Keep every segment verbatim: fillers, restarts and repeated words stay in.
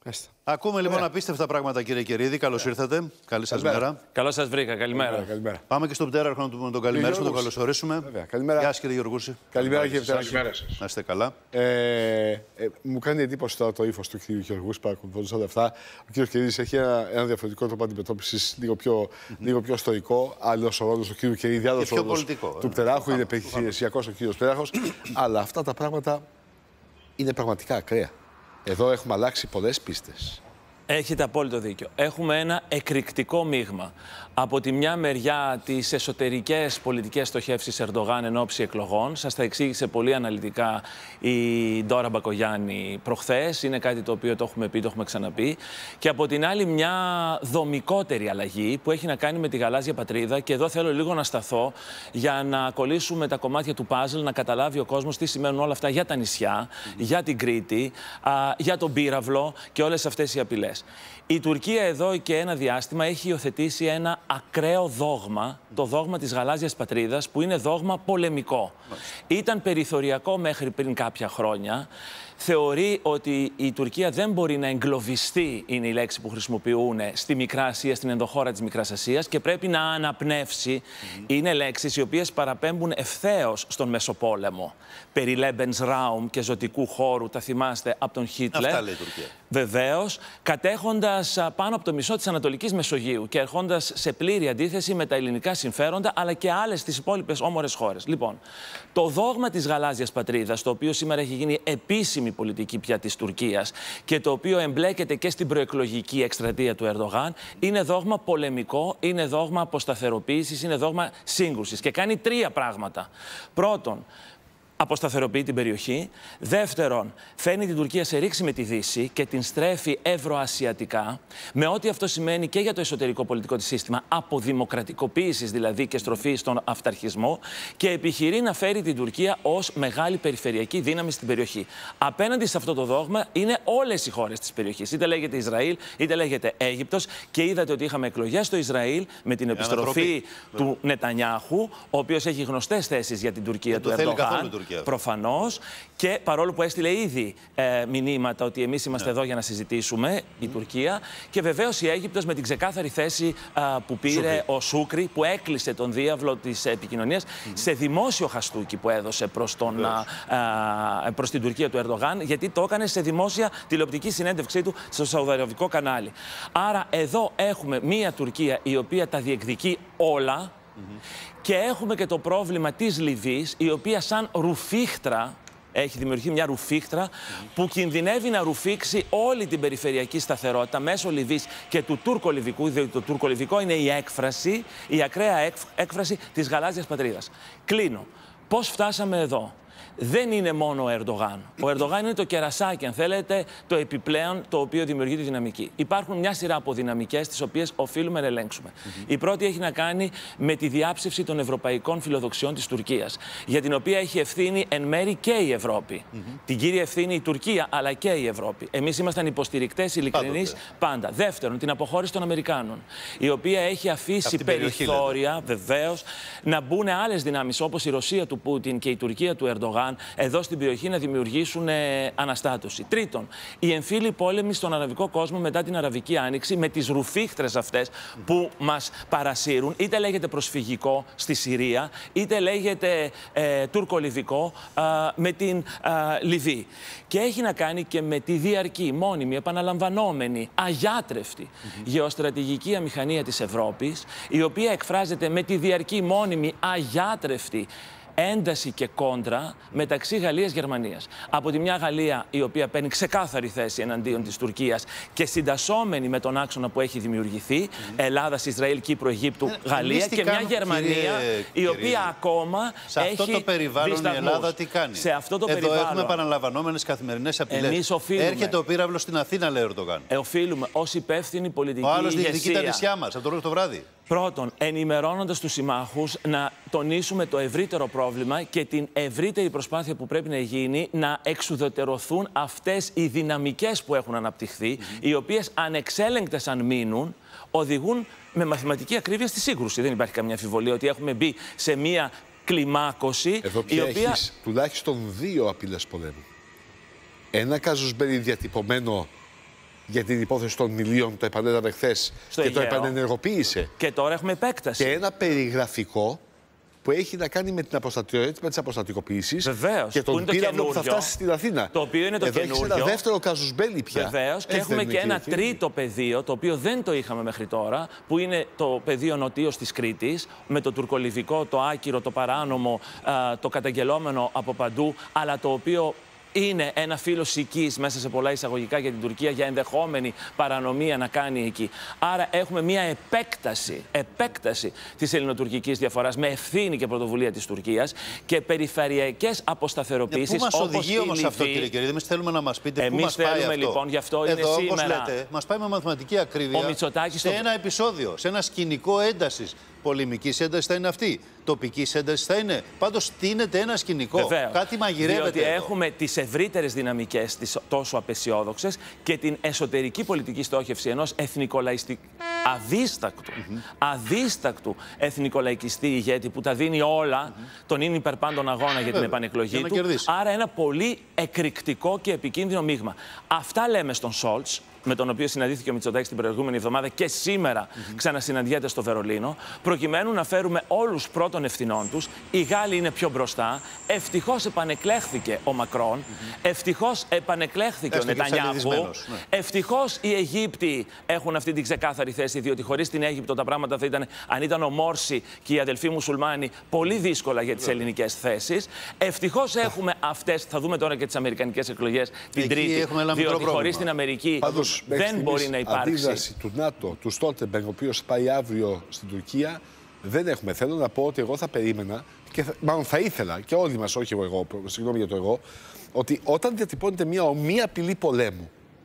Έστε. Ακούμε λοιπόν απίστευτα πράγματα, κύριε Κερίδη. Καλώς ήρθατε. Καλή σας μέρα. Καλώς σας βρήκα. Καλημέρα. Καλημέρα. Καλημέρα. Πάμε και στον Πτέραρχο να του πούμε τον καλημέρα σου, να τον καλωσορίσουμε. Βέβαια. Καλημέρα. Γεια σας, κύριε Γιωργούση. Καλημέρα, κύριε Πτέραρχο. Να είστε καλά. Ε, ε, μου κάνει εντύπωση τώρα το ύφος του κύριου Γιωργούση, παρακολουθώντας όλα αυτά. Ο κύριος Κερίδης έχει ένα, ένα διαφορετικό τρόπο αντιμετώπισης, λίγο πιο, mm-hmm. λίγο πιο στοικό. Άλλος ο ρόλος του κύριου Κερίδη, άλλος ο ρόλος του Πτέραρχου. Είναι επιχειρησιακός ο κύριος Πτέραρχος. Αλλά αυτά τα πράγματα είναι πραγματικά ακραία. Εδώ έχουμε αλλάξει πολλές πίστες. Έχετε απόλυτο δίκιο. Έχουμε ένα εκρηκτικό μείγμα. Από τη μια μεριά τις εσωτερικές πολιτικές στοχεύσεις Ερντογάν εν ώψη εκλογών. Σας τα εξήγησε πολύ αναλυτικά η Ντόρα Μπακογιάννη προχθές. Είναι κάτι το οποίο το έχουμε πει, το έχουμε ξαναπεί. Και από την άλλη μια δομικότερη αλλαγή που έχει να κάνει με τη γαλάζια πατρίδα. Και εδώ θέλω λίγο να σταθώ για να κολλήσουμε τα κομμάτια του παζλ, να καταλάβει ο κόσμος τι σημαίνουν όλα αυτά για τα νησιά, mm-hmm. για την Κρήτη, α, για τον πύραυλο και όλες αυτές οι απειλές. Η Τουρκία εδώ και ένα διάστημα έχει υιοθετήσει ένα ακραίο δόγμα, το δόγμα της γαλάζιας πατρίδας, που είναι δόγμα πολεμικό. Ήταν περιθωριακό μέχρι πριν κάποια χρόνια. Θεωρεί ότι η Τουρκία δεν μπορεί να εγκλωβιστεί, είναι η λέξη που χρησιμοποιούν, στη Μικρά Ασία, στην ενδοχώρα της Μικράς Ασίας, και πρέπει να αναπνεύσει. Mm-hmm. Είναι λέξεις οι οποίες παραπέμπουν ευθέως στον Μεσοπόλεμο. Περί Lebensraum και ζωτικού χώρου, τα θυμάστε από τον Χίτλερ. Αυτά λέει η Τουρκία. Βεβαίως, κατέχοντας πάνω από το μισό της Ανατολικής Μεσογείου και ερχόντας σε πλήρη αντίθεση με τα ελληνικά συμφέροντα, αλλά και άλλες τις υπόλοιπες όμορες χώρες. Λοιπόν, το δόγμα της γαλάζιας πατρίδας, το οποίο σήμερα έχει γίνει επίσημη πολιτική πια της Τουρκίας και το οποίο εμπλέκεται και στην προεκλογική εκστρατεία του Ερντογάν, είναι δόγμα πολεμικό, είναι δόγμα αποσταθεροποίησης, είναι δόγμα σύγκρουσης και κάνει τρία πράγματα. Πρώτον, αποσταθεροποιεί την περιοχή. Δεύτερον, φέρνει την Τουρκία σε ρήξη με τη Δύση και την στρέφει ευρωασιατικά, με ό,τι αυτό σημαίνει και για το εσωτερικό πολιτικό της σύστημα, αποδημοκρατικοποίησης δηλαδή και στροφή στον αυταρχισμό, και επιχειρεί να φέρει την Τουρκία ως μεγάλη περιφερειακή δύναμη στην περιοχή. Απέναντι σε αυτό το δόγμα είναι όλες οι χώρες της περιοχής. Είτε λέγεται Ισραήλ, είτε λέγεται Αίγυπτος, και είδατε ότι είχαμε εκλογές στο Ισραήλ με την επιστροφή του Νετανιάχου, ο οποίος έχει γνωστές θέσεις για την Τουρκία του Ερντογάν. Προφανώς, και παρόλο που έστειλε ήδη ε, μηνύματα ότι εμείς είμαστε yeah. εδώ για να συζητήσουμε, mm. η Τουρκία, και βεβαίως η Αίγυπτος με την ξεκάθαρη θέση α, που πήρε Σούκρη. ο Σούκρη, που έκλεισε τον διάβλο της επικοινωνίας mm. σε δημόσιο χαστούκι που έδωσε προς, τον, α, α, προς την Τουρκία του Ερντογάν, γιατί το έκανε σε δημόσια τηλεοπτική συνέντευξή του στο σαουδαραβικό κανάλι. Άρα εδώ έχουμε μία Τουρκία η οποία τα διεκδικεί όλα. Mm-hmm. Και έχουμε και το πρόβλημα της Λιβύης, η οποία σαν ρουφίχτρα, έχει δημιουργήσει μια ρουφίχτρα mm-hmm. που κινδυνεύει να ρουφήξει όλη την περιφερειακή σταθερότητα μέσω Λιβύης και του τουρκολιβικού, διότι το τουρκολιβικό είναι η έκφραση, η ακραία έκφραση της γαλάζιας πατρίδας. Κλείνω. Πώς φτάσαμε εδώ? Δεν είναι μόνο ο Ερντογάν. Ο Ερντογάν είναι το κερασάκι, αν θέλετε, το επιπλέον το οποίο δημιουργεί τη δυναμική. Υπάρχουν μια σειρά από δυναμικές, τις οποίες οφείλουμε να ελέγξουμε. Mm-hmm. Η πρώτη έχει να κάνει με τη διάψευση των ευρωπαϊκών φιλοδοξιών της Τουρκίας, για την οποία έχει ευθύνη εν μέρη και η Ευρώπη. Mm-hmm. Την κύρια ευθύνη η Τουρκία, αλλά και η Ευρώπη. Εμείς ήμασταν υποστηρικτές ειλικρινείς πάντα. Δεύτερον, την αποχώρηση των Αμερικάνων, η οποία έχει αφήσει περιθώρια, βεβαίως, να μπουν άλλες δυνάμεις όπως η Ρωσία του Πούτιν και η Τουρκία του Ερντογάν εδώ στην περιοχή να δημιουργήσουν ε, αναστάτωση. Τρίτον, οι εμφύλοι πόλεμοι στον αραβικό κόσμο μετά την Αραβική Άνοιξη, με τις ρουφίχτρες αυτές που μας παρασύρουν, είτε λέγεται προσφυγικό στη Συρία, είτε λέγεται ε, τουρκολιβικό ε, με την ε, Λιβύη. Και έχει να κάνει και με τη διαρκή, μόνιμη, επαναλαμβανόμενη, αγιάτρευτη mm-hmm. γεωστρατηγική αμηχανία της Ευρώπης, η οποία εκφράζεται με τη διαρκή, μόνιμη, αγιάτρευτη ένταση και κόντρα μεταξύ Γαλλίας-Γερμανίας. Από τη μια Γαλλία η οποία παίρνει ξεκάθαρη θέση εναντίον της Τουρκίας και συντασσόμενη με τον άξονα που έχει δημιουργηθεί, mm-hmm. Ελλάδας, Ισραήλ, Κύπρο, Αιγύπτου, ε, Γαλλία, και μια Γερμανία κύριε, η οποία κύριε, ακόμα σε αυτό έχει το περιβάλλον δισταγμούς. Η Ελλάδα τι κάνει? Σε αυτό το Εδώ περιβάλλον έχουμε επαναλαμβανόμενες καθημερινές απειλές. Οφείλουμε, έρχεται ο πύραυλος στην Αθήνα, λέει ο Ερντογάν. Ε, οφείλουμε ως υπεύθυνη πολιτική ηγεσία. Ο άλλος διεκδικεί τα νησιά μας από το πρωί το βράδυ. Πρώτον, ενημερώνοντας τους συμμάχους, να τονίσουμε το ευρύτερο πρόβλημα και την ευρύτερη προσπάθεια που πρέπει να γίνει να εξουδετερωθούν αυτές οι δυναμικές που έχουν αναπτυχθεί, mm-hmm. οι οποίες ανεξέλεγκτες αν μείνουν, οδηγούν με μαθηματική ακρίβεια στη σύγκρουση. Δεν υπάρχει καμία αμφιβολία ότι έχουμε μπει σε μία κλιμάκωση. Εδώ πια η οποία... έχεις τουλάχιστον δύο απειλές πολέμου. Ένα καζουσμπέρι διατυπωμένο για την υπόθεση των μιλίων, το επανέλαβε χθες και Αιγαίο. το επανενεργοποίησε. Και τώρα έχουμε επέκταση. Και ένα περιγραφικό που έχει να κάνει με την αποστατιότητα, με τις αποστατικοποιήσεις. Βεβαίως. Και τον το πύραυλο που θα φτάσει στην Αθήνα. Το οποίο είναι το Εδώ καινούριο. έχεις ένα δεύτερο κάζους μπέλι πια. Βεβαίως. Και έχουμε και ένα τρίτο πεδίο, το οποίο δεν το είχαμε μέχρι τώρα, που είναι το πεδίο νοτίως της Κρήτης, με το τουρκολιβικό, το άκυρο, το παράνομο, το καταγγελόμενο από παντού, αλλά το οποίο είναι ένα φύλλο οικής μέσα σε πολλά εισαγωγικά για την Τουρκία για ενδεχόμενη παρανομία να κάνει εκεί. Άρα έχουμε μια επέκταση, επέκταση της ελληνοτουρκικής διαφοράς με ευθύνη και πρωτοβουλία της Τουρκίας και περιφερειακές αποσταθεροποιήσεις. Πού μας οδηγεί όμως αυτό, κύριε Κερίδη? Εμείς θέλουμε να μας πείτε πού μας πάει αυτό. Εμείς θέλουμε λοιπόν, γι' αυτό είναι Εδώ, σήμερα. όπως λέτε, μας πάει με μαθηματική ακρίβεια Ο Μητσοτάκης σε το... ένα επεισόδιο, σε ένα σκηνικό έντασης. Πολεμικής έντασης θα είναι αυτή. Τοπικής έντασης θα είναι. Πάντως στείνεται ένα σκηνικό. Βεβαίως. Κάτι μαγειρεύεται. Διότι εδώ. έχουμε τις ευρύτερες δυναμικές, τις τόσο απεσιόδοξες και την εσωτερική πολιτική στόχευση ενός εθνικολαϊστικού. Αδίστακτου, mm-hmm. αδίστακτου εθνικολαϊκιστή ηγέτη που τα δίνει όλα, mm-hmm. τον είναι υπερπάντων αγώνα για την επανεκλογή για του. κερδίσει. Άρα ένα πολύ εκρηκτικό και επικίνδυνο μείγμα. Αυτά λέμε στον Σόλτς, με τον οποίο συναντήθηκε ο Μητσοτάκης την προηγούμενη εβδομάδα και σήμερα mm-hmm. ξανασυναντιέται στο Βερολίνο, προκειμένου να φέρουμε όλους πρώτων ευθυνών τους. Οι Γάλλοι είναι πιο μπροστά. Ευτυχώς επανεκλέχθηκε ο Μακρόν. Mm-hmm. Ευτυχώς επανεκλέχθηκε Έστω ο Νετανιάχου. Ναι. Ευτυχώς οι Αιγύπτιοι έχουν αυτή την ξεκάθαρη θέση, διότι χωρίς την Αίγυπτο τα πράγματα θα ήταν, αν ήταν ο Μόρση και οι αδελφοί μουσουλμάνοι, πολύ δύσκολα για τις ελληνικές θέσεις. Ευτυχώς έχουμε αυτές, θα δούμε τώρα και τις αμερικανικές εκλογές την Εκεί Τρίτη, διότι χωρίς την Αμερική Πάντως, δεν μπορεί να υπάρξει. Αντίδραση του ΝΑΤΟ, του Στόλτεμπεργκ, ο οποίος πάει αύριο στην Τουρκία, δεν έχουμε. Θέλω να πω ότι εγώ θα περίμενα, και θα, μάλλον θα ήθελα, και όλοι μας, όχι εγώ, εγώ, συγγνώμη για το εγώ, ότι όταν διατυπώνεται μια ομοία απειλή πολέμου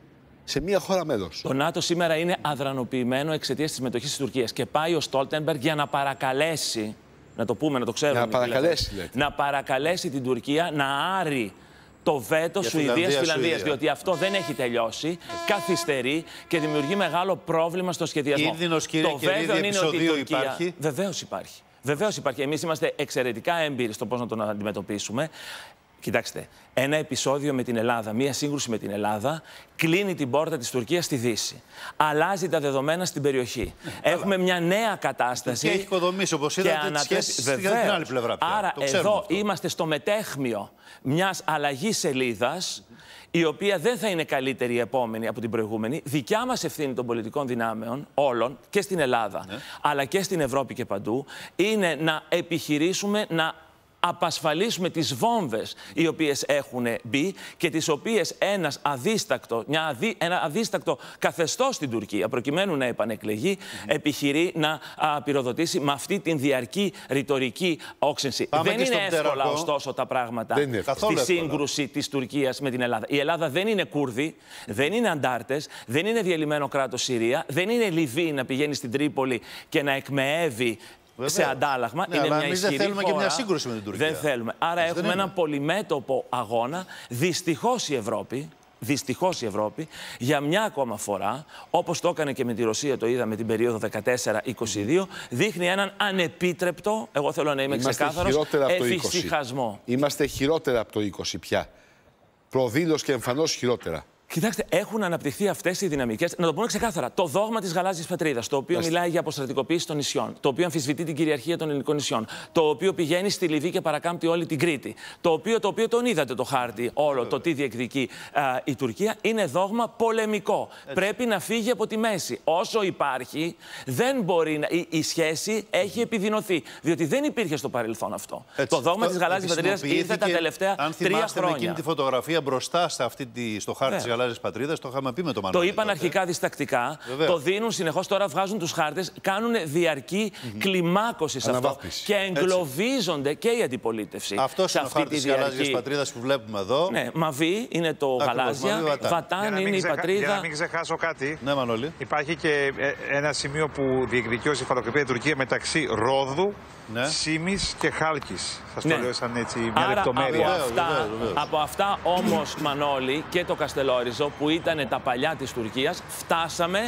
σε μια χώρα μέλος. Το ΝΑΤΟ σήμερα είναι αδρανοποιημένο εξαιτίας της συμμετοχής της Τουρκίας και πάει ο Στόλτεμπεργκ για να παρακαλέσει, να το πούμε, να το ξέρουμε. Να παρακαλέσει, λέτε. Να παρακαλέσει την Τουρκία να άρει το βέτο Σουηδίας-Φιλανδίας, διότι αυτό δεν έχει τελειώσει, καθυστερεί και δημιουργεί μεγάλο πρόβλημα στο σχεδιασμό. Κίνδυνος, κύριε το Κερίδη, βέβαιο είναι ότι η Τουρκία... υπάρχει. Βεβαίως υπάρχει. Βεβαίως υπάρχει. Εμείς είμαστε εξαιρετικά έμπειροι στο πώς να τον αντιμετωπίσουμε. Κοιτάξτε, ένα επεισόδιο με την Ελλάδα, μία σύγκρουση με την Ελλάδα, κλείνει την πόρτα της Τουρκίας στη Δύση. Αλλάζει τα δεδομένα στην περιοχή. Έχουμε μια νέα κατάσταση. Και έχει οικοδομήσει, όπως είδατε, τις σχέσεις στην άλλη πλευρά πια. Άρα εδώ αυτό. Είμαστε στο μετέχμιο μιας αλλαγής σελίδας, η οποία δεν θα είναι καλύτερη η επόμενη από την προηγούμενη. Δικιά μας ευθύνη των πολιτικών δυνάμεων, όλων, και στην Ελλάδα, ναι. αλλά και στην Ευρώπη και παντού, είναι να επιχειρήσουμε να απασφαλίσουμε τις βόμβες οι οποίες έχουν μπει και τις οποίες ένας αδίστακτο, μια αδί, ένα αδίστακτο καθεστώς στην Τουρκία, προκειμένου να επανεκλεγεί, mm-hmm. επιχειρεί να α, πυροδοτήσει με αυτή την διαρκή ρητορική όξυνση. Πάμε δεν είναι εύκολα, τερακό. ωστόσο, τα πράγματα στη σύγκρουση εύκολα. της Τουρκίας με την Ελλάδα. Η Ελλάδα δεν είναι Κούρδοι, δεν είναι Αντάρτες, δεν είναι διαλυμένο κράτος Συρία, δεν είναι Λιβύη να πηγαίνει στην Τρίπολη και να εκμεεύει. Βέβαια. Σε αντάλλαγμα. Ναι, είναι αλλά μια εμείς ισχυρή δεν θέλουμε χώρα. Και μια σύγκρουση με την Τουρκία. Δεν θέλουμε. Άρα Εμείς έχουμε έναν πολυμέτωπο αγώνα. Δυστυχώς η Ευρώπη, δυστυχώς η Ευρώπη, για μια ακόμα φορά, όπως το έκανε και με τη Ρωσία, το είδαμε την περίοδο δεκατέσσερα είκοσι δύο, δείχνει έναν ανεπίτρεπτο, εγώ θέλω να είμαι ξεκάθαρος, εφησυχασμό. Είμαστε χειρότερα από το είκοσι πια. Προδήλως και εμφανώς χειρότερα. Κοιτάξτε, έχουν αναπτυχθεί αυτές οι δυναμικές. Να το πούμε ξεκάθαρα. Το δόγμα της γαλάζιας πατρίδας, το οποίο Άστε. μιλάει για αποστρατικοποίηση των νησιών, το οποίο αμφισβητεί την κυριαρχία των ελληνικών νησιών, το οποίο πηγαίνει στη Λιβύη και παρακάμπτει όλη την Κρήτη, το οποίο, το οποίο τον είδατε το χάρτη, όλο Βέβαια. το τι διεκδικεί α, η Τουρκία, είναι δόγμα πολεμικό. Έτσι. Πρέπει να φύγει από τη μέση. Όσο υπάρχει, δεν μπορεί να. Η, η σχέση έχει επιδεινωθεί. Διότι δεν υπήρχε στο παρελθόν αυτό. Έτσι. Το δόγμα της γαλάζιας πατρίδας ήρθε τα τελευταία τρία χρόνια. Αν θυμάστε εκείνη τη φωτογραφία μπροστά σε αυτή τη, στο χάρτη της γαλάζιας πατρίδας, το είχαμε πει με το Μανώλη. Το είπαν τότε. αρχικά διστακτικά, Βεβαίως. το δίνουν συνεχώς, τώρα βγάζουν τους χάρτες, κάνουν διαρκή mm-hmm. κλιμάκωση σε αυτό και εγκλωβίζονται και η αντιπολίτευση. Αυτός είναι ο χάρτης της διαρκή... γαλάζιας πατρίδας που βλέπουμε εδώ. Ναι, μαβί είναι το Ακριβώς, γαλάζια, μαβί, βατάν, βατάν είναι ξεχα... η πατρίδα. Για να μην ξεχάσω κάτι, ναι, Μανώλη. Υπάρχει και ένα σημείο που διεκδικεί ως υφαλοκρηπία η Τουρκία μεταξύ Ρόδου, ναι. Σίμης και Χάλκης. Σας το ναι. λέω σαν έτσι μια Άρα, λεπτομέρεια. Από αυτά, βεβαίως, βεβαίως. από αυτά όμως, Μανώλη, και το Καστελόριζο που ήταν τα παλιά της Τουρκίας, φτάσαμε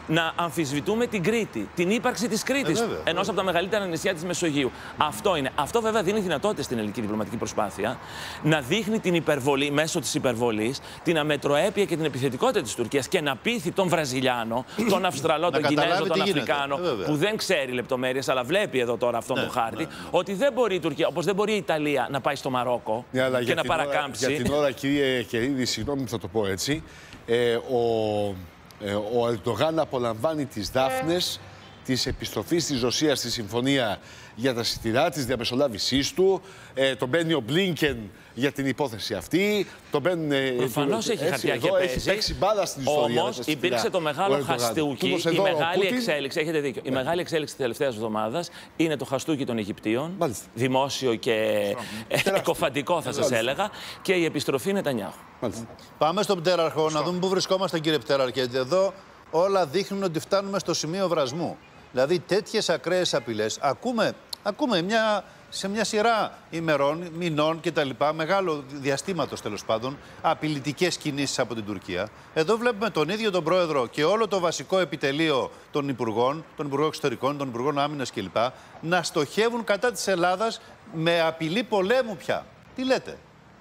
να αμφισβητούμε την Κρήτη, την ύπαρξη της Κρήτης, ε, ενός από τα μεγαλύτερα νησιά της Μεσογείου. Mm. Αυτό είναι. Αυτό βέβαια δίνει δυνατότητες στην ελληνική διπλωματική προσπάθεια να δείχνει την υπερβολή, μέσω της υπερβολής, την αμετροέπεια και την επιθετικότητα της Τουρκίας και να πείθει τον Βραζιλιάνο, τον Αυστραλό, τον Κινέζο, τον Αφρικάνο, ε, που δεν ξέρει λεπτομέρειες, αλλά βλέπει εδώ τώρα αυτόν ναι, τον χάρτη, ναι, ναι. ότι δεν μπορεί η Τουρκία, όπως δεν μπορεί η Ιταλία να πάει στο Μαρόκο ναι, και να παρακάμψει. Ώρα, για την ώρα, κύριε Κερίδη, συγγνώμη, θα το πω έτσι. Ε, ο ε, ο Ερντογάν απολαμβάνει τις δάφνες της επιστροφής της Ρωσίας στη συμφωνία για τα σιτηρά, της διαμεσολάβησής του. Ε, τον μπαίνει ο Μπλίνκεν για την υπόθεση αυτή. Προφανώς έχει χαρτιά και παίζει. Έχει παίξει μπάλα στην ιστορία. Όμως υπήρξε το μεγάλο χαστούκι. Η μεγάλη εξέλιξη, έχετε δίκιο. Η μεγάλη εξέλιξη της τελευταίας εβδομάδας είναι το χαστούκι των Αιγυπτίων. Μάλιστα. Δημόσιο και εκοφαντικό, θα σας έλεγα. Και η επιστροφή Νετανιάχου. Πάμε στον Πτέραρχο να δούμε πού βρισκόμαστε, κύριε Πτέραρχε. Εδώ όλα δείχνουν ότι φτάνουμε στο σημείο βρασμού. Δηλαδή, τέτοιες ακραίες απειλές ακούμε, ακούμε μια, σε μια σειρά ημερών, μηνών κτλ. Μεγάλο διαστήματος τέλος πάντων, απειλητικές κινήσεις από την Τουρκία. Εδώ βλέπουμε τον ίδιο τον πρόεδρο και όλο το βασικό επιτελείο των υπουργών, των υπουργών εξωτερικών, των υπουργών άμυνας κλπ. Να στοχεύουν κατά της Ελλάδας με απειλή πολέμου πια. Τι λέτε?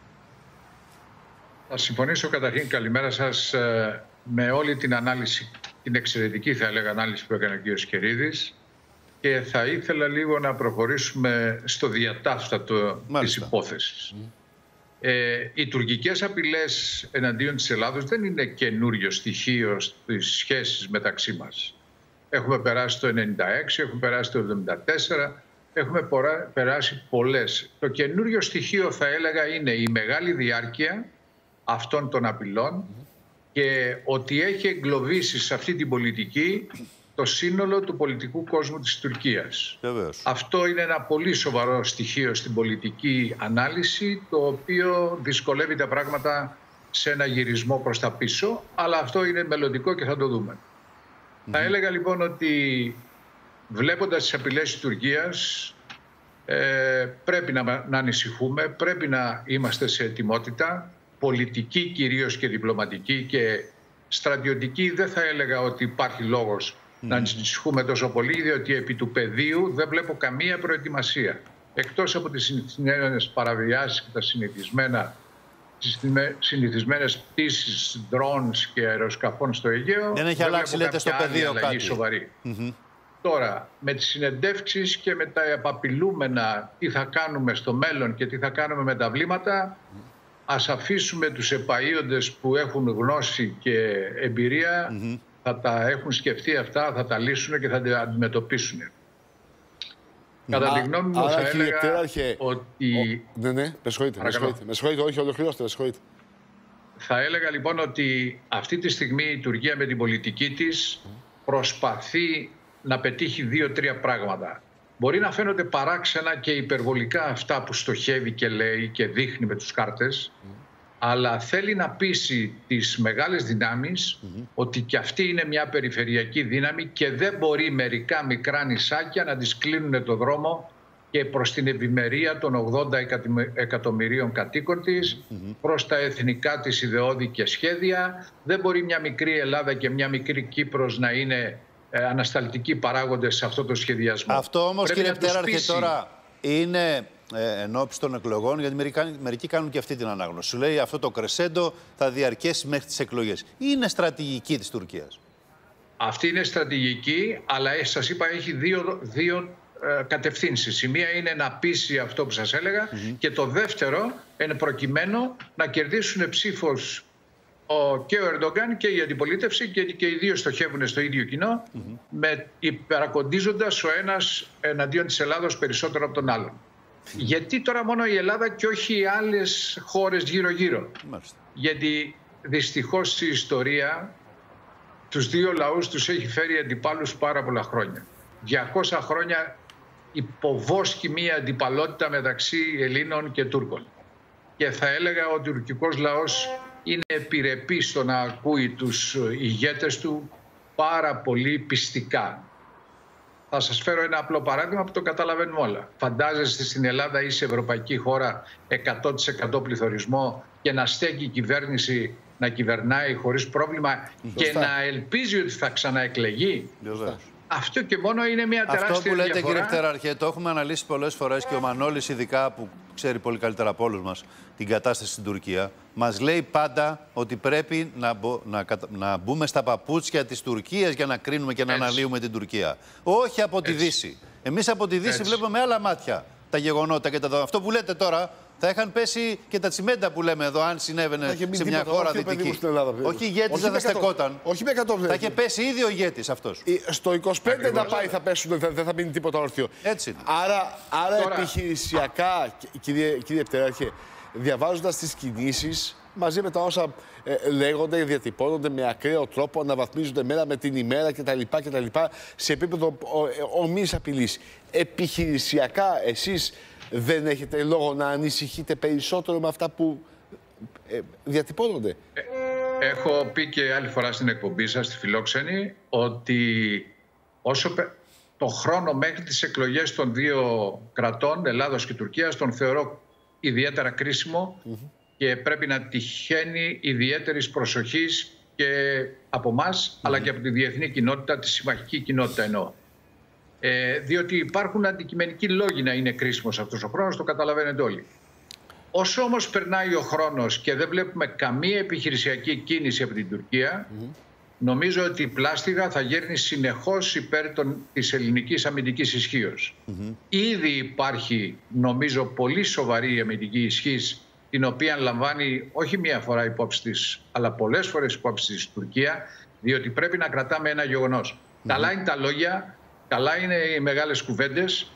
Θα συμφωνήσω καταρχήν, καλημέρα σας, με όλη την ανάλυση, την εξαιρετική θα έλεγα ανάλυση που έκανε ο κ. Κερίδης, και θα ήθελα λίγο να προχωρήσουμε στο διατάφτατο της υπόθεσης. Mm. Ε, οι τουρκικές απειλές εναντίον της Ελλάδος δεν είναι καινούριο στοιχείο στις σχέσεις μεταξύ μας. Έχουμε περάσει το ενενήντα έξι, έχουμε περάσει το εβδομήντα τέσσερα, έχουμε περάσει πολλές. Το καινούριο στοιχείο θα έλεγα είναι η μεγάλη διάρκεια αυτών των απειλών και ότι έχει εγκλωβίσει σε αυτή την πολιτική το σύνολο του πολιτικού κόσμου της Τουρκίας. Βεβαίως. Αυτό είναι ένα πολύ σοβαρό στοιχείο στην πολιτική ανάλυση, το οποίο δυσκολεύει τα πράγματα σε ένα γυρισμό προς τα πίσω, αλλά αυτό είναι μελλοντικό και θα το δούμε. Mm-hmm. Θα έλεγα λοιπόν ότι βλέποντας τις απειλές της Τουρκίας ε, πρέπει να, να ανησυχούμε, πρέπει να είμαστε σε ετοιμότητα, πολιτική κυρίως και διπλωματική, και στρατιωτική δεν θα έλεγα ότι υπάρχει λόγος mm. να ανησυχούμε τόσο πολύ, διότι επί του πεδίου δεν βλέπω καμία προετοιμασία. Εκτός από τις συνηθισμένες παραβιάσεις και τα συνηθισμένα, τις συνηθισμένες πτήσεις drones και αεροσκαφών στο Αιγαίο, δεν έχει αλλάξει, λέτε, στο πεδίο κάτι σοβαρή. Mm-hmm. Τώρα, με τις συνεντεύξεις και με τα επαπειλούμενα τι θα κάνουμε στο μέλλον και τι θα κάνουμε με τα βλήματα, ας αφήσουμε τους επαΐοντες που έχουν γνώση και εμπειρία, mm-hmm. θα τα έχουν σκεφτεί αυτά, θα τα λύσουν και θα τα αντιμετωπίσουν. Mm. Κατά τη γνώμη μου θα έλεγα Πτέραρχε, ότι... Ο... Ναι, ναι, με συγχωρείτε, με συγχωρείτε, όχι, ολοκληρώστε, με συγχωρείτε. Θα έλεγα λοιπόν ότι αυτή τη στιγμή η Τουρκία με την πολιτική της προσπαθεί να πετύχει δύο-τρία πράγματα. Μπορεί να φαίνονται παράξενα και υπερβολικά αυτά που στοχεύει και λέει και δείχνει με τους κάρτες, mm. αλλά θέλει να πείσει τις μεγάλες δυνάμεις mm-hmm. ότι και αυτή είναι μια περιφερειακή δύναμη και δεν μπορεί μερικά μικρά νησάκια να τις κλείνουν το δρόμο και προς την ευημερία των ογδόντα εκατομμυρίων κατοίκων της, mm-hmm. προς τα εθνικά της ιδεώδη και σχέδια. Δεν μπορεί μια μικρή Ελλάδα και μια μικρή Κύπρος να είναι ανασταλτικοί παράγοντες σε αυτό το σχεδιασμό. Αυτό όμως, πρέπει, κύριε Πτέραρχε, τώρα είναι ε, ενώπιση των εκλογών, γιατί μερικοί, μερικοί κάνουν και αυτή την ανάγνωση. Σου λέει αυτό το κρεσέντο θα διαρκέσει μέχρι τις εκλογές. Είναι στρατηγική της Τουρκίας? Αυτή είναι στρατηγική, αλλά σας είπα έχει δύο, δύο ε, κατευθύνσεις. Η μία είναι να πείσει αυτό που σας έλεγα mm-hmm. και το δεύτερο είναι προκειμένου να κερδίσουν ψήφος και ο Ερντογάν και η αντιπολίτευση, και, και οι δύο στοχεύουν στο ίδιο κοινό, mm-hmm. με υπερακοντίζοντας ο ένας εναντίον της Ελλάδος περισσότερο από τον άλλον. Mm-hmm. Γιατί τώρα μόνο η Ελλάδα και όχι οι άλλες χώρες γύρω-γύρω? Mm-hmm. Γιατί δυστυχώς η ιστορία τους δύο λαούς τους έχει φέρει αντιπάλους πάρα πολλά χρόνια. διακόσια χρόνια υποβόσκει μία αντιπαλότητα μεταξύ Ελλήνων και Τούρκων. Και θα έλεγα ότι ο τουρκικός λαός είναι επιρρεπής στο να ακούει τους ηγέτες του πάρα πολύ πιστικά. Θα σας φέρω ένα απλό παράδειγμα που το καταλαβαίνουμε όλα. Φαντάζεστε στην Ελλάδα ή σε ευρωπαϊκή χώρα εκατό τοις εκατό πληθωρισμό και να στέκει η κυβέρνηση να κυβερνάει χωρίς πρόβλημα και να ελπίζει ότι θα ξαναεκλεγεί. Βεβαίως. Αυτό και μόνο είναι μια τεράστια διαφορά. Αυτό που λέτε, κύριε Πτεραρχέ, το έχουμε αναλύσει πολλές φορές και ο Μανώλης, ειδικά που ξέρει πολύ καλύτερα από όλους μας την κατάσταση στην Τουρκία, μας λέει πάντα ότι πρέπει να, μπο, να, να μπούμε στα παπούτσια της Τουρκίας για να κρίνουμε και να Έτσι. αναλύουμε την Τουρκία. Όχι από τη Έτσι. Δύση. Εμείς από τη Δύση Έτσι. βλέπουμε με άλλα μάτια τα γεγονότα και τα δεδομένα. Αυτό που λέτε τώρα. Θα είχαν πέσει και τα τσιμέντα που λέμε εδώ, αν συνέβαινε σε μια χώρα δυτική. Όχι ηγέτης δεν θα στεκόταν. Όχι με εκατό. Θα είχε πέσει ήδη ο ηγέτης αυτός. Στο είκοσι πέντε Ακριβώς. να πάει θα πέσουν, δεν θα μείνει τίποτα όρθιο. Έτσι. Άρα, άρα Τώρα... επιχειρησιακά, κύριε, κύριε Πτεράρχε, διαβάζοντας τις κινήσεις, μαζί με τα όσα ε, λέγονται, διατυπώνονται με ακραίο τρόπο, αναβαθμίζονται μέρα με την ημέρα κτλ. κτλ σε επίπεδο ομοίης απειλής. Επιχειρησιακά, εσείς δεν έχετε λόγο να ανησυχείτε περισσότερο με αυτά που ε, διατυπώνονται? Έχω πει και άλλη φορά στην εκπομπή σας, στη Φιλόξενη, ότι όσο το χρόνο μέχρι τις εκλογές των δύο κρατών, Ελλάδος και Τουρκίας, τον θεωρώ ιδιαίτερα κρίσιμο mm-hmm. και πρέπει να τυχαίνει ιδιαίτερης προσοχής και από εμάς, mm-hmm. αλλά και από τη διεθνή κοινότητα, τη συμμαχική κοινότητα εννοώ. Ε, διότι υπάρχουν αντικειμενικοί λόγοι να είναι κρίσιμος αυτός ο χρόνος, το καταλαβαίνετε όλοι. Όσο όμως περνάει ο χρόνος και δεν βλέπουμε καμία επιχειρησιακή κίνηση από την Τουρκία, mm-hmm. νομίζω ότι η πλάστιγα θα γέρνει συνεχώς υπέρ των, της ελληνικής αμυντικής ισχύως. Mm-hmm. Ήδη υπάρχει, νομίζω, πολύ σοβαρή αμυντική ισχύς, την οποία λαμβάνει όχι μία φορά υπόψη της, αλλά πολλές φορές υπόψη της Τουρκία, διότι πρέπει να κρατάμε ένα γεγονός. Mm-hmm. Καλά είναι τα λόγια, καλά είναι οι μεγάλες κουβέντες,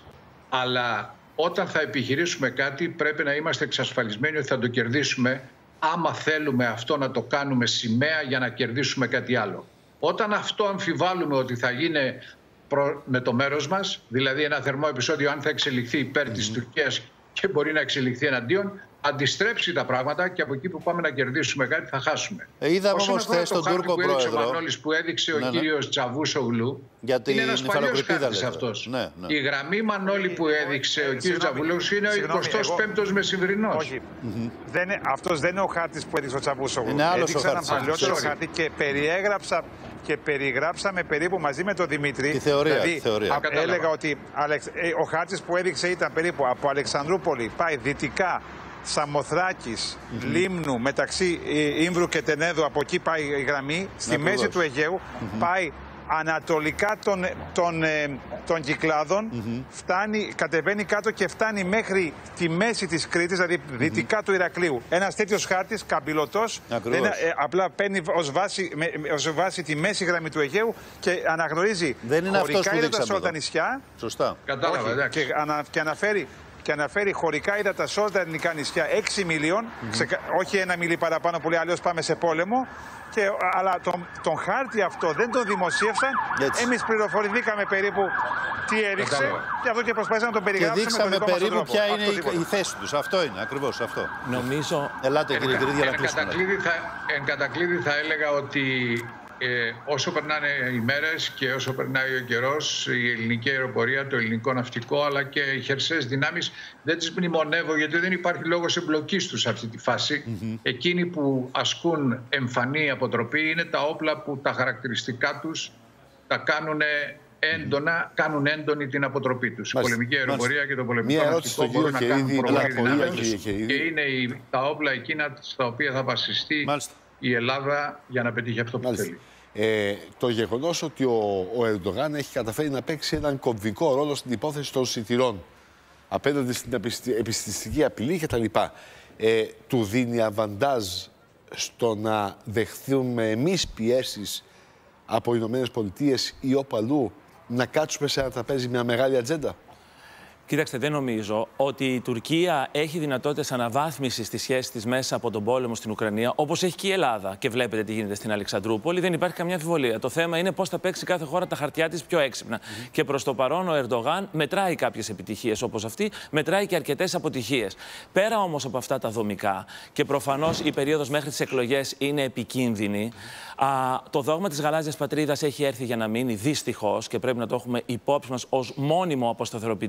αλλά όταν θα επιχειρήσουμε κάτι πρέπει να είμαστε εξασφαλισμένοι ότι θα το κερδίσουμε, άμα θέλουμε αυτό να το κάνουμε σημαία για να κερδίσουμε κάτι άλλο. Όταν αυτό αμφιβάλλουμε ότι θα γίνει προ... με το μέρος μας, δηλαδή ένα θερμό επεισόδιο αν θα εξελιχθεί υπέρ mm-hmm. της Τουρκίας και μπορεί να εξελιχθεί εναντίον, αντιστρέψει τα πράγματα και από εκεί που πάμε να κερδίσουμε κάτι θα χάσουμε. Ε, είδαμε όμως χθες τον Τούρκο πρόεδρο. Ο Μανώλης που έδειξε ναι, ο ναι. κύριος Τσαβούσογλου. Γιατί είναι ένας παλιός χάρτης αυτός. Ναι, ναι. Η γραμμή Μανώλη που έδειξε ο κύριος Τσαβούσογλου είναι ο εικοστός πέμπτος μεσημβρινός. Όχι. Mm-hmm. Δεν είναι, αυτός δεν είναι ο χάρτης που έδειξε ο Τσαβούσογλου. Έδειξε έναν παλιότερο χάρτη και περιέγραψα. Και περιγράψαμε περίπου μαζί με τον Δημήτρη. Τη θεωρία. Δηλαδή, θεωρία. έλεγα ότι ο χάρτης που έδειξε ήταν περίπου από Αλεξανδρούπολη, πάει δυτικά, Σαμοθράκης, mm-hmm. Λίμνου, μεταξύ Ήμβρου και Τενέδου, από εκεί πάει η γραμμή, στη μέση βεβαίως. του Αιγαίου, mm-hmm. πάει ανατολικά των, των, των Κυκλάδων, mm-hmm. φτάνει, κατεβαίνει κάτω και φτάνει μέχρι τη μέση της Κρήτης, δηλαδή mm-hmm. δυτικά του Ηρακλείου. Ένας τέτοιος χάρτης, καμπυλωτός, ε, απλά παίρνει ως βάση, με, ως βάση τη μέση γραμμή του Αιγαίου και αναγνωρίζει χωρικά ύδατα σε όλα τα νησιά. Σωστά. Κατάλαβα, εντάξει. Και, ανα, και αναφέρει και αναφέρει χωρικά ύδατα σε όλα τα ελληνικά νησιά έξι μιλίων, mm-hmm. ξε, όχι ένα μιλί παραπάνω που λέει αλλιώς πάμε σε πόλεμο. Και, αλλά τον, τον χάρτη αυτό δεν τον δημοσίευσαν. Εμείς πληροφορηθήκαμε περίπου τι έδειξε και αυτό και προσπαθήσαμε να τον περιγράψουμε. Και δείξαμε περίπου ποια είναι η, η θέση τους. Αυτό είναι, ακριβώς αυτό. Νομίζω. Ελάτε κύριε Κυρίδη για να κλείσουμε. Εν κατακλείδη θα έλεγα ότι Ε, όσο περνάνε οι μέρες και όσο περνάει ο καιρός, η ελληνική αεροπορία, το ελληνικό ναυτικό αλλά και οι χερσαίες δυνάμεις δεν τις μνημονεύω γιατί δεν υπάρχει λόγος εμπλοκής τους σε αυτή τη φάση. Mm-hmm. Εκείνοι που ασκούν εμφανή αποτροπή είναι τα όπλα που τα χαρακτηριστικά τους τα κάνουν έντονα, κάνουν έντονη την αποτροπή τους. Η πολεμική αεροπορία και το πολεμικό ναυτικό μπορούν να κάνουν προβολή δυνάμεις και είναι η, τα όπλα εκείνα στα οποία θα βασιστεί Μάλιστα. η Ελλάδα για να πετύχει αυτό που Μάλιστα. θέλει. Ε, το γεγονός ότι ο, ο Ερντογάν έχει καταφέρει να παίξει έναν κομβικό ρόλο στην υπόθεση των σιτηρών απέναντι στην επιστημιστική απειλή κτλ. Ε, του δίνει αβαντάζ στο να δεχθούμε εμείς πιέσεις από Ηνωμένες Πολιτείες ή όπου αλλού να κάτσουμε σε ένα τραπέζι μια μεγάλη ατζέντα? Κοίταξτε, δεν νομίζω ότι η Τουρκία έχει δυνατότητες αναβάθμισης της σχέσης της μέσα από τον πόλεμο στην Ουκρανία, όπως έχει και η Ελλάδα. Και βλέπετε τι γίνεται στην Αλεξανδρούπολη. Δεν υπάρχει καμιά αμφιβολία. Το θέμα είναι πώς θα παίξει κάθε χώρα τα χαρτιά της πιο έξυπνα. Mm-hmm. Και προς το παρόν ο Ερντογάν μετράει κάποιες επιτυχίες όπως αυτή, μετράει και αρκετές αποτυχίες. Πέρα όμως από αυτά τα δομικά, και προφανώς η περίοδος μέχρι τις εκλογές είναι επικίνδυνη, α, το δόγμα της γαλάζιας πατρίδας έχει έρθει για να μείνει, δυστυχώς, και πρέπει να το έχουμε υπόψη μας ως μόνιμο αποσταθεροποιητικό παράγοντα.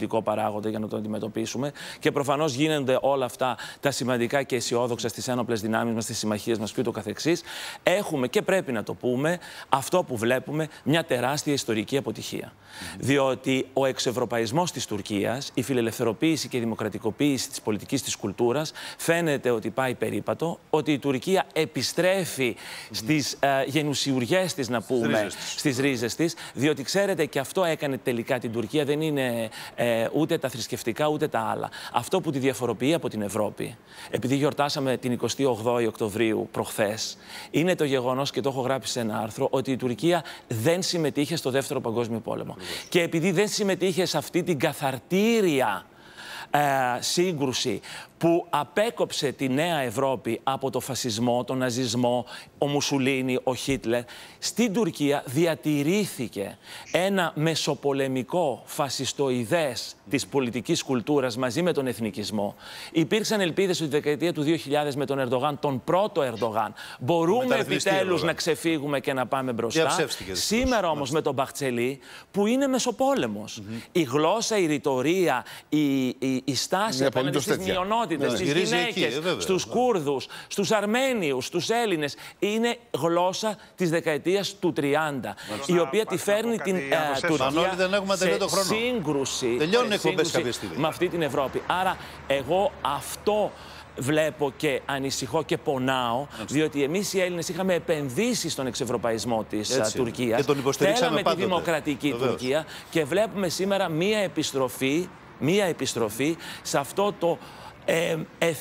διάγονται για να το αντιμετωπίσουμε. Και προφανώς γίνονται όλα αυτά τα σημαντικά και αισιόδοξα στις ένοπλες δυνάμεις μας, στις συμμαχίες μας και ούτω καθεξής. Έχουμε και πρέπει να το πούμε αυτό που βλέπουμε, μια τεράστια ιστορική αποτυχία. Mm-hmm. Διότι ο εξευρωπαϊσμός της Τουρκίας, η φιλελευθεροποίηση και η δημοκρατικοποίηση της πολιτικής της κουλτούρας φαίνεται ότι πάει περίπατο, ότι η Τουρκία επιστρέφει mm-hmm. στις ε, γενουσιουργιές της, να πούμε, στις ρίζες της, διότι ξέρετε και αυτό έκανε τελικά την Τουρκία, δεν είναι ε, ούτε τα θρησκευτικά ούτε τα άλλα. Αυτό που τη διαφοροποιεί από την Ευρώπη, επειδή γιορτάσαμε την εικοστή όγδοη Οκτωβρίου προχθές, είναι το γεγονός, και το έχω γράψει σε ένα άρθρο, ότι η Τουρκία δεν συμμετείχε στο Δεύτερο Παγκόσμιο Πόλεμο. Και επειδή δεν συμμετείχε σε αυτή την καθαρτήρια ε, σύγκρουση που απέκοψε τη νέα Ευρώπη από το φασισμό, τον ναζισμό, ο Μουσουλίνι, ο Χίτλερ, στην Τουρκία διατηρήθηκε ένα μεσοπολεμικό φασιστοειδές της πολιτικής κουλτούρας μαζί με τον εθνικισμό. Υπήρξαν ελπίδες ότι τη δεκαετία του δύο χιλιάδες με τον Ερντογάν, τον πρώτο Ερντογάν, μπορούμε επιτέλους να ξεφύγουμε και να πάμε μπροστά. Σήμερα όμως με τον Μπαχτσελή, που είναι μεσοπόλεμος. Mm-hmm. Η γλώσσα, η ρητορία, η, η, η στάση απέναντι στις μειονότητες, στις γυναίκες, εκεί, στους Κούρδους, στους Αρμένιους, στους Έλληνες, είναι γλώσσα της δεκαετίας του τριάντα, Μάλιστα. η οποία τη φέρνει την uh, Τουρκία σε σύγκρουση, σε σύγκρουση με αυτή την Ευρώπη. Άρα εγώ αυτό βλέπω και ανησυχώ και πονάω, Έτσι. διότι εμείς οι Έλληνες είχαμε επενδύσει στον εξευρωπαϊσμό της Έτσι. Τουρκίας. Θέλαμε τη δημοκρατική Βεβαίως. Τουρκία και βλέπουμε σήμερα μία επιστροφή, μία επιστροφή σε αυτό το Ε,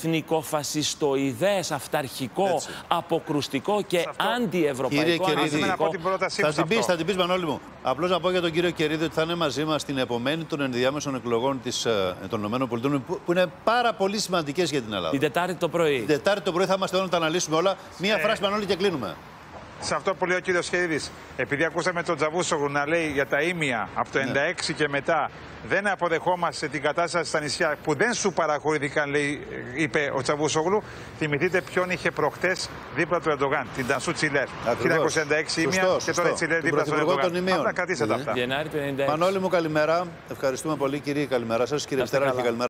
εθνικοφασιστοειδές, αυταρχικό, Έτσι. αποκρουστικό και αντιευρωπαϊκό. Κύριε Κερίδη, θα την πεις, θα την πεις Μανώλη μου. Απλώς να πω για τον κύριο Κερίδη ότι θα είναι μαζί μας στην επομένη των ενδιάμεσων εκλογών της, ε, των ΗΠΑ, που, που είναι πάρα πολύ σημαντικές για την Ελλάδα. Την Τετάρτη το πρωί. Την Τετάρτη το πρωί θα είμαστε εδώ να τα αναλύσουμε όλα. Μία ε... φράση Μανώλη και κλείνουμε. Σε αυτό που λέει ο κύριος Κερίδης, επειδή ακούσαμε τον Τσαβούσογλου να λέει για τα ήμια από το χίλια εννιακόσια ενενήντα έξι ναι. και μετά, δεν αποδεχόμαστε την κατάσταση στα νησιά που δεν σου παραχωρήθηκαν, λέει, είπε ο Τσαβούσογλου. Θυμηθείτε ποιον είχε προχτές δίπλα του Ερντογάν, την Τανσού Τσιλέρ. χίλια εννιακόσια ενενήντα έξι ήμια και τώρα η Τσιλέρ δίπλα του Ερντογάν. Αυτά κρατήσατε αυτά. Μανώλη μου, καλημέρα. Ευχαριστούμε πολύ, κύριε. Καλημέρα σας, κύριε Πτέραρχε. Καλημέρα.